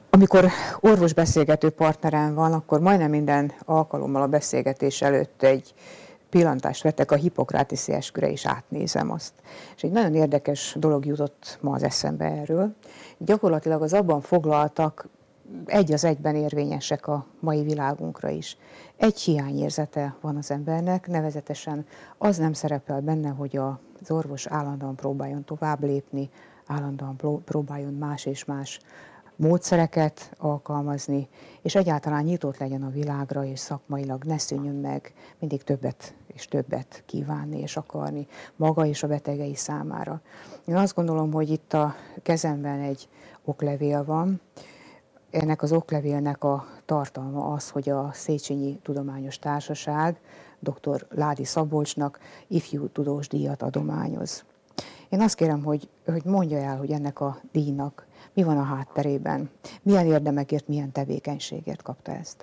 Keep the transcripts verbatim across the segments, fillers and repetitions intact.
Amikor orvos-beszélgető partnerem van, akkor majdnem minden alkalommal a beszélgetés előtt egy pillantást vettek a hipokrátészi esküre, és átnézem azt. És egy nagyon érdekes dolog jutott ma az eszembe erről. Gyakorlatilag az abban foglaltak egy az egyben érvényesek a mai világunkra is. Egy hiányérzete van az embernek, nevezetesen az nem szerepel benne, hogy az orvos állandóan próbáljon tovább lépni, állandóan próbáljon más és más módszereket alkalmazni, és egyáltalán nyitott legyen a világra, és szakmailag ne szűnjön meg mindig többet és többet kívánni és akarni maga és a betegei számára. Én azt gondolom, hogy itt a kezemben egy oklevél van. Ennek az oklevélnek a tartalma az, hogy a Széchenyi Tudományos Társaság dr. Ládi Szabolcsnak ifjú tudós díjat adományoz. Én azt kérem, hogy, hogy mondja el, hogy ennek a díjnak mi van a hátterében, milyen érdemekért, milyen tevékenységért kapta ezt.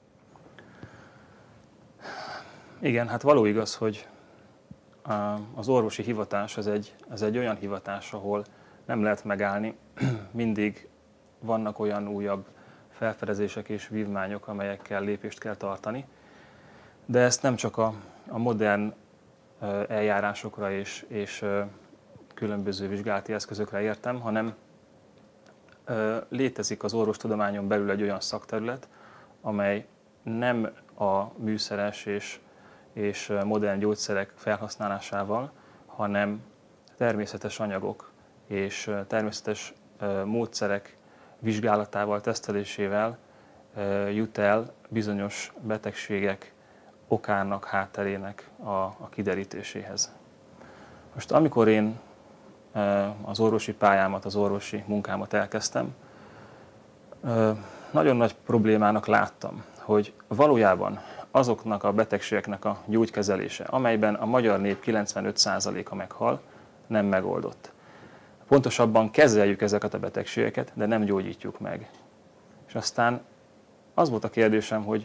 Igen, hát való igaz, hogy az orvosi hivatás az egy, az egy olyan hivatás, ahol nem lehet megállni, mindig vannak olyan újabb felfedezések és vívmányok, amelyekkel lépést kell tartani, de ezt nem csak a, a modern eljárásokra és, és különböző vizsgálati eszközökre értem, hanem létezik az orvostudományon belül egy olyan szakterület, amely nem a műszeres és, és modern gyógyszerek felhasználásával, hanem természetes anyagok és természetes módszerek vizsgálatával, tesztelésével jut el bizonyos betegségek okának, hátterének a, a kiderítéséhez. Most amikor én az orvosi pályámat, az orvosi munkámat elkezdtem, nagyon nagy problémának láttam, hogy valójában azoknak a betegségeknek a gyógykezelése, amelyben a magyar nép kilencvenöt százaléka meghal, nem megoldott. Pontosabban kezeljük ezeket a betegségeket, de nem gyógyítjuk meg. És aztán az volt a kérdésem, hogy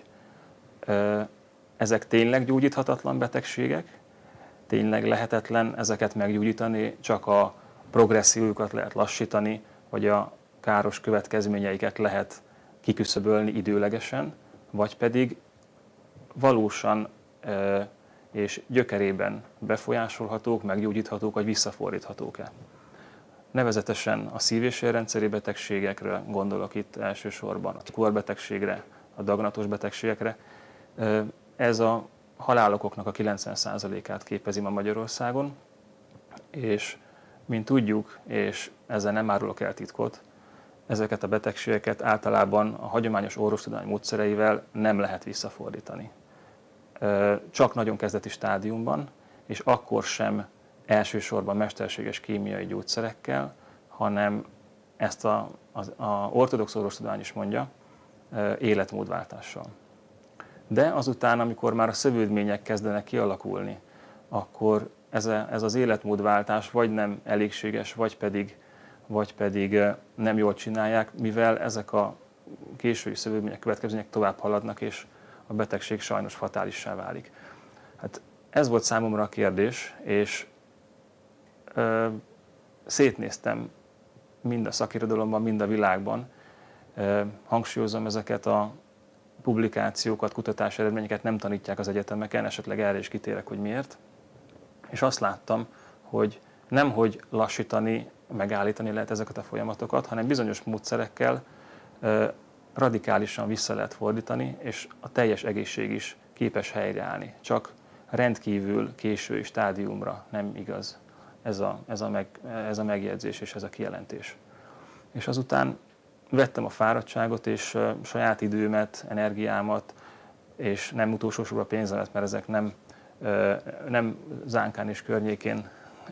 ezek tényleg gyógyíthatatlan betegségek, tényleg lehetetlen ezeket meggyógyítani, csak a progressziójukat lehet lassítani, vagy a káros következményeiket lehet kiküszöbölni időlegesen, vagy pedig valósan e, és gyökerében befolyásolhatók, meggyógyíthatók, vagy visszafordíthatók-e. Nevezetesen a szív- és érrendszeri betegségekre gondolok itt elsősorban, a cukorbetegségre, a daganatos betegségekre. Ez a halálokoknak a kilencven százalékát képezi ma Magyarországon, és mint tudjuk, és ezzel nem árulok el titkot, ezeket a betegségeket általában a hagyományos orvostudomány módszereivel nem lehet visszafordítani. Csak nagyon kezdeti stádiumban, és akkor sem elsősorban mesterséges kémiai gyógyszerekkel, hanem ezt a, az a ortodox orvostudomány is mondja, életmódváltással. De azután, amikor már a szövődmények kezdenek kialakulni, akkor ez, a, ez az életmódváltás vagy nem elégséges, vagy pedig, vagy pedig nem jól csinálják, mivel ezek a késői szövődmények, következmények tovább haladnak, és a betegség sajnos fatálissá válik. Hát ez volt számomra a kérdés, és ö, szétnéztem mind a szakirodalomban, mind a világban. Ö, hangsúlyozom ezeket a publikációkat, kutatási eredményeket nem tanítják az egyetemeken, esetleg erre is kitérek, hogy miért. És azt láttam, hogy nem hogy lassítani, megállítani lehet ezeket a folyamatokat, hanem bizonyos módszerekkel ö, radikálisan vissza lehet fordítani, és a teljes egészség is képes helyreállni. Csak rendkívül késői stádiumra nem igaz ez a, ez a, meg, ez a megjegyzés és ez a kijelentés. És azután vettem a fáradtságot, és saját időmet, energiámat, és nem utolsó sorban pénzemet, mert ezek nem, nem Zánkán és környékén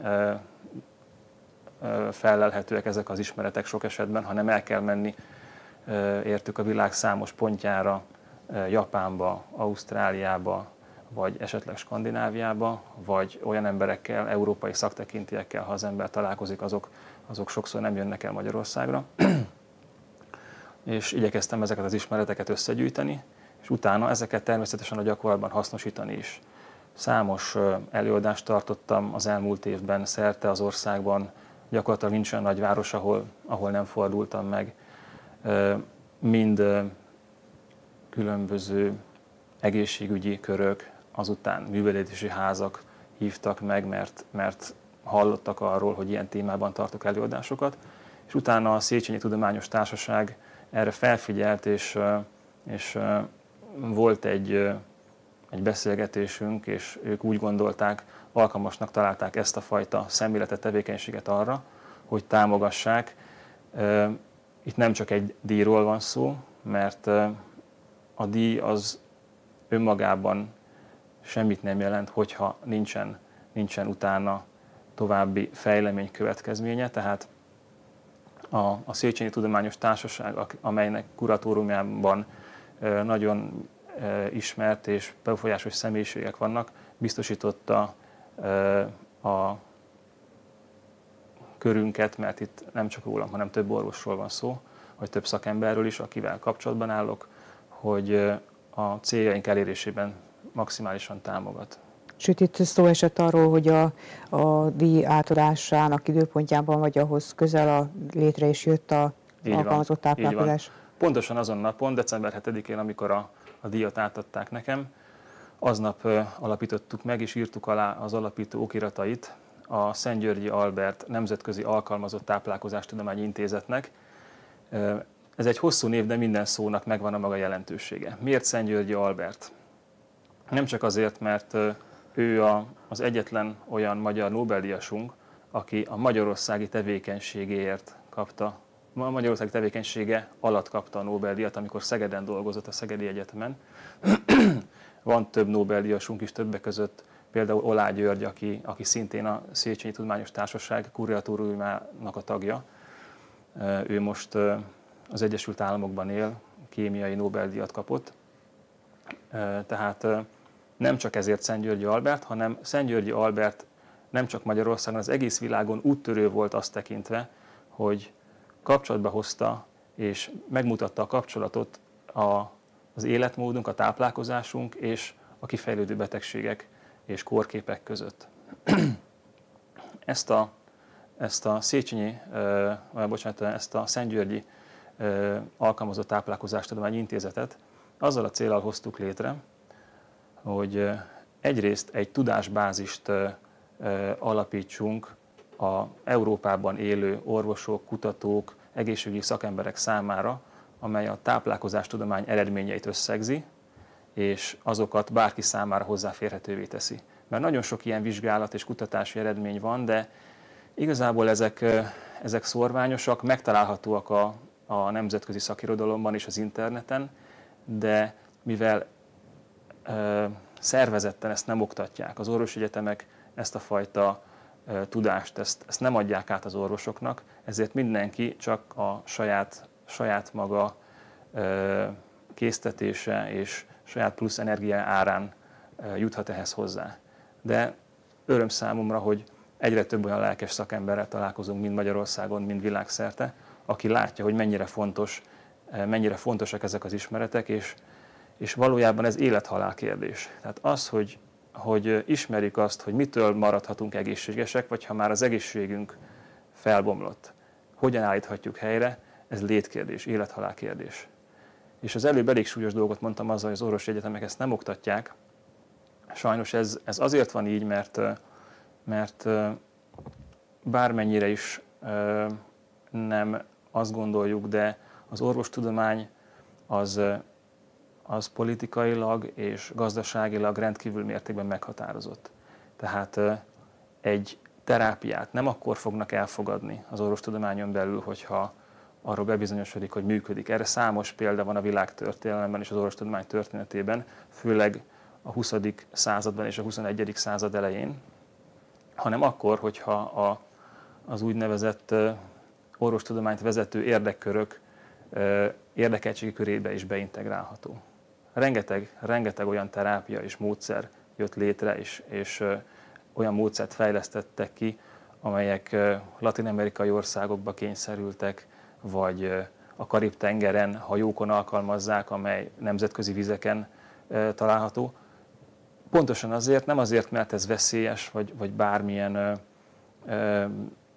fellelhetőek ezek az ismeretek sok esetben, hanem el kell menni értük a világ számos pontjára, Japánba, Ausztráliába, vagy esetleg Skandináviába, vagy olyan emberekkel, európai szaktekintiekkel, ha az ember találkozik, azok, azok sokszor nem jönnek el Magyarországra. És igyekeztem ezeket az ismereteket összegyűjteni, és utána ezeket természetesen a gyakorlatban hasznosítani is. Számos előadást tartottam az elmúlt évben szerte az országban, gyakorlatilag nincs olyan nagyváros, ahol, ahol nem fordultam meg. mind különböző egészségügyi körök, azután művelődési házak hívtak meg, mert, mert hallottak arról, hogy ilyen témában tartok előadásokat, és utána a Széchenyi Tudományos Társaság erre felfigyelt, és, és volt egy, egy beszélgetésünk, és ők úgy gondolták, alkalmasnak találták ezt a fajta szemléletet, tevékenységet arra, hogy támogassák. Itt nem csak egy díjról van szó, mert a díj az önmagában semmit nem jelent, hogyha nincsen, nincsen utána további fejlemény következménye. Tehát a, a Széchenyi Tudományos Társaság, amelynek kuratóriumában nagyon ismert és befolyásos személyiségek vannak, biztosította a körünket, mert itt nem csak rólam, hanem több orvosról van szó, vagy több szakemberről is, akivel kapcsolatban állok, hogy a céljaink elérésében maximálisan támogat. Sőt, itt szó esett arról, hogy a, a díj átadásának időpontjában, vagy ahhoz közel a létre is jött a alkalmazott táplálkozás. Pontosan azon napon, december hetedikén, amikor a, a díjat átadták nekem, aznap alapítottuk meg és írtuk alá az alapító okiratait a Szent-Györgyi Albert Nemzetközi Alkalmazott Táplálkozástudományi Intézetnek. Ez egy hosszú név, de minden szónak megvan a maga jelentősége. Miért Szent-Györgyi Albert? Nem csak azért, mert ő a, az egyetlen olyan magyar Nobel-díjasunk, aki a magyarországi tevékenységéért kapta, a magyarországi tevékenysége alatt kapta a Nobel-díjat, amikor Szegeden dolgozott a Szegedi Egyetemen. Van több Nobel-díjasunk is, többek között például Olá György, aki, aki szintén a Széchenyi Tudományos Társaság kuratóriumának a tagja. Ő most az Egyesült Államokban él, kémiai Nobel-díjat kapott. Tehát nem csak ezért Szent-Györgyi Albert, hanem Szent-Györgyi Albert nem csak Magyarországon, az egész világon úttörő volt azt tekintve, hogy kapcsolatba hozta és megmutatta a kapcsolatot a, az életmódunk, a táplálkozásunk és a kifejlődő betegségek és kórképek között. Ezt a, ezt a Széchenyi, uh, bocsánat, ezt a Szent-Györgyi uh, Alkalmazott Táplálkozástudományi Intézetet azzal a céllal hoztuk létre, hogy uh, egyrészt egy tudásbázist uh, uh, alapítsunk a Európában élő orvosok, kutatók, egészségügyi szakemberek számára, amely a táplálkozástudomány eredményeit összegzi, és azokat bárki számára hozzáférhetővé teszi. Mert nagyon sok ilyen vizsgálat és kutatási eredmény van, de igazából ezek, ezek szorványosak, megtalálhatóak a, a nemzetközi szakirodalomban és az interneten, de mivel ö, szervezetten ezt nem oktatják, az orvosegyetemek ezt a fajta ö, tudást, ezt, ezt nem adják át az orvosoknak, ezért mindenki csak a saját, saját maga ö, késztetése és saját plusz energia árán juthat ehhez hozzá. De öröm számomra, hogy egyre több olyan lelkes szakemberrel találkozunk, mind Magyarországon, mind világszerte, aki látja, hogy mennyire fontos, mennyire fontosak ezek az ismeretek, és, és valójában ez élet-halál kérdés. Tehát az, hogy, hogy ismerjük azt, hogy mitől maradhatunk egészségesek, vagy ha már az egészségünk felbomlott, hogyan állíthatjuk helyre, ez létkérdés, élet-halál kérdés. És az előbb elég súlyos dolgot mondtam azzal, hogy az orvosegyetemek ezt nem oktatják. Sajnos ez, ez azért van így, mert, mert bármennyire is nem azt gondoljuk, de az orvostudomány az, az politikailag és gazdaságilag rendkívül mértékben meghatározott. Tehát egy terápiát nem akkor fognak elfogadni az orvostudományon belül, hogyha arról bebizonyosodik, hogy működik. Erre számos példa van a világtörténelemben és az orvostudomány történetében, főleg a huszadik században és a huszonegyedik század elején, hanem akkor, hogyha a, az úgynevezett orvostudományt vezető érdekkörök érdekeltségi körébe is beintegrálható. Rengeteg, rengeteg olyan terápia és módszer jött létre, és, és olyan módszert fejlesztettek ki, amelyek latin-amerikai országokba kényszerültek, vagy a Karib-tengeren hajókon alkalmazzák, amely nemzetközi vizeken található. Pontosan azért, nem azért, mert ez veszélyes, vagy, vagy bármilyen ö, ö,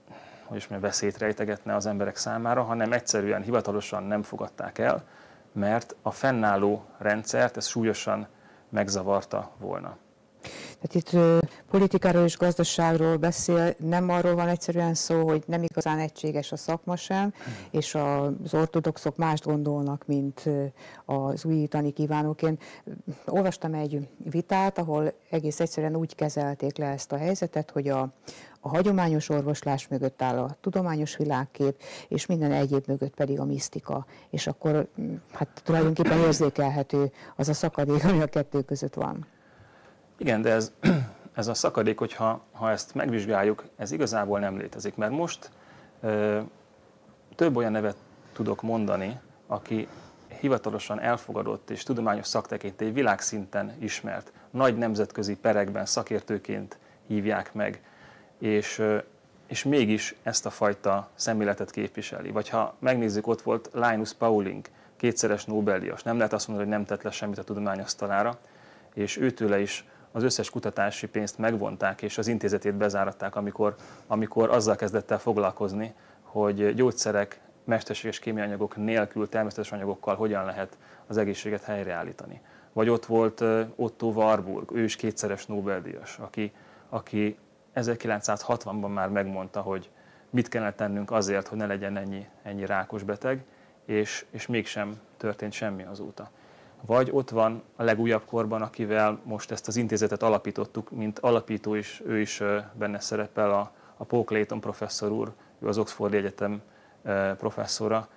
hogy is mondjam, veszélyt rejtegetne az emberek számára, hanem egyszerűen hivatalosan nem fogadták el, mert a fennálló rendszert ez súlyosan megzavarta volna. Tehát itt ö, politikáról és gazdaságról beszél, nem arról van egyszerűen szó, hogy nem igazán egységes a szakma sem, és az ortodoxok mást gondolnak, mint ö, az újítani kívánók. Én olvastam egy vitát, ahol egész egyszerűen úgy kezelték le ezt a helyzetet, hogy a, a hagyományos orvoslás mögött áll a tudományos világkép, és minden egyéb mögött pedig a misztika. És akkor hát tulajdonképpen érzékelhető az a szakadék, ami a kettő között van. Igen, de ez, ez a szakadék, hogyha ha ezt megvizsgáljuk, ez igazából nem létezik, mert most ö, több olyan nevet tudok mondani, aki hivatalosan elfogadott és tudományos szaktekintély világszinten ismert, nagy nemzetközi perekben szakértőként hívják meg, és, ö, és mégis ezt a fajta szemléletet képviseli. Vagy ha megnézzük, ott volt Linus Pauling, kétszeres Nobel-díjas, nem lehet azt mondani, hogy nem tett le semmit a tudomány asztalára, és őtőle is az összes kutatási pénzt megvonták, és az intézetét bezáratták, amikor, amikor azzal kezdett el foglalkozni, hogy gyógyszerek, mesterséges kémiaanyagok nélkül, természetes anyagokkal hogyan lehet az egészséget helyreállítani. Vagy ott volt Otto Warburg, ő is kétszeres Nobel-díjas, aki, aki ezerkilencszázhatvanban már megmondta, hogy mit kellene tennünk azért, hogy ne legyen ennyi, ennyi rákos beteg, és, és mégsem történt semmi azóta. Vagy ott van a legújabb korban, akivel most ezt az intézetet alapítottuk, mint alapító is, ő is benne szerepel, a, a Paul Clayton professzor úr, ő az Oxfordi Egyetem professzora.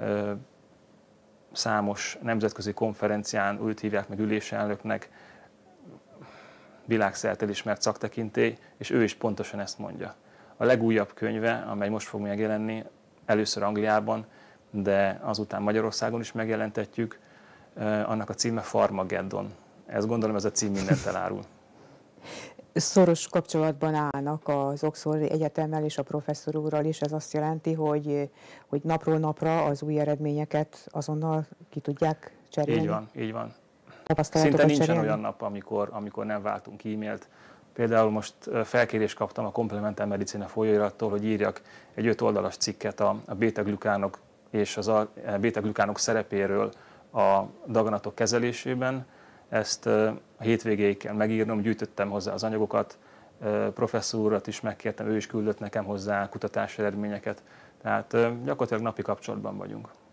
Számos nemzetközi konferencián őt hívják meg üléselnöknek, világszerte elismert szaktekintély, és ő is pontosan ezt mondja. A legújabb könyve, amely most fog megjelenni, először Angliában, de azután Magyarországon is megjelentetjük, annak a címe Farmageddon. Ezt gondolom, ez a cím mindent elárul. Szoros kapcsolatban állnak az Oxfordi Egyetemmel és a professzor úrral is. Ez azt jelenti, hogy, hogy napról napra az új eredményeket azonnal ki tudják cserélni? Így van, így van. Tapasztalatokat Szinte nincsen cserélni? olyan nap, amikor, amikor nem váltunk e-mailt. Például most felkérést kaptam a Complementary Medicine folyóirattól, hogy írjak egy öt oldalas cikket a, a béta-glükánok és az a béta-glükánok szerepéről a daganatok kezelésében. Ezt a hétvégéig kell megírnom, gyűjtöttem hozzá az anyagokat, professzor urat is megkértem, ő is küldött nekem hozzá kutatási eredményeket, tehát gyakorlatilag napi kapcsolatban vagyunk.